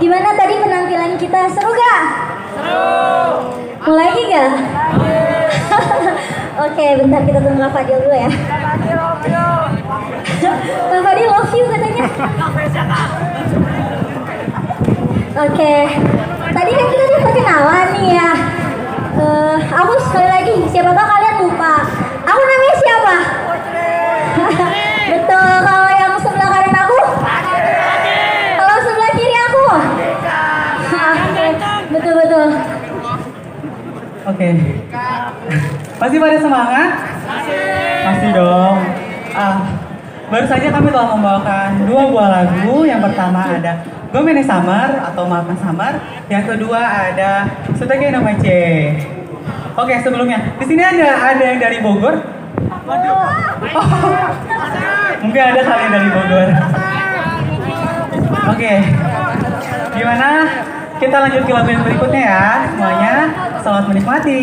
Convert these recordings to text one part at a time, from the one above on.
Gimana tadi penampilan kita? Seru gak? Seru. Mau lagi gak? Oke, bentar kita tunggu Kak Fadil dulu ya. Kak Fadil love you katanya. Oke, tadi kan kita udah perkenalan nih ya. Aku sekali lagi, siapa tahu kalian lupa. Aku namanya siapa? Betul, kalau yang sebelah kanan aku? Kalau sebelah kiri aku? Betul. Oke. Masih pada semangat? Masih dong. Baru saja kami telah membawakan 2 buah lagu. Yang pertama ada Gomene Samar atau Maafkan Samar. Yang kedua ada Sutege no Mace. Oke, sebelumnya di sini ada yang dari Bogor. Mungkin ada kali yang dari Bogor. Oke. Gimana? Kita lanjut ke lagu yang berikutnya ya. Semuanya selamat menikmati.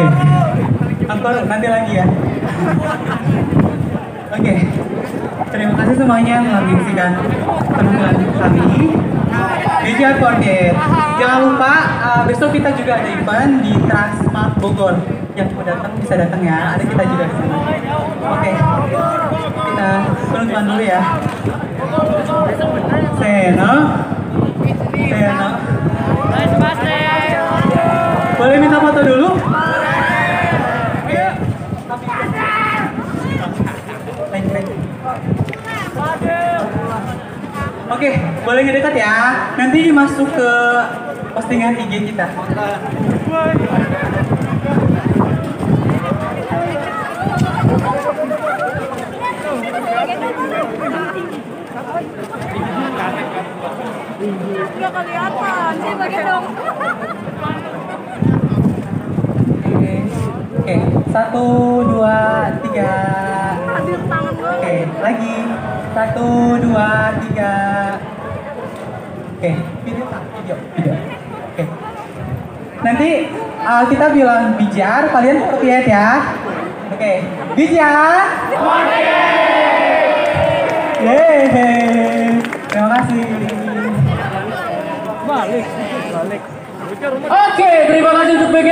Angkor nanti lagi ya. Oke. Terima kasih semuanya telah menyaksikan penampilan kami. BJR Forget. Jangan lupa besok kita juga ada event di Transmart Bogor. Yang mau datang bisa datang ya. Ada kita juga di sana. Oke. Kita penutupan dulu ya. Seno. Boleh minta foto dulu? Oke, boleh ngedekat ya. Nanti masuk ke postingan IG kita. Nggak kelihatan, saya pakai dong. Oke, 1, 2, 3. Ambil tangan gue. Oke, lagi. 1, 2, 3. Oke, video. Oke. Nanti kita bilang BJR, kalian repeat ya. Oke, BJR. Yeay. Terima kasih. Oke, terima kasih untuk BG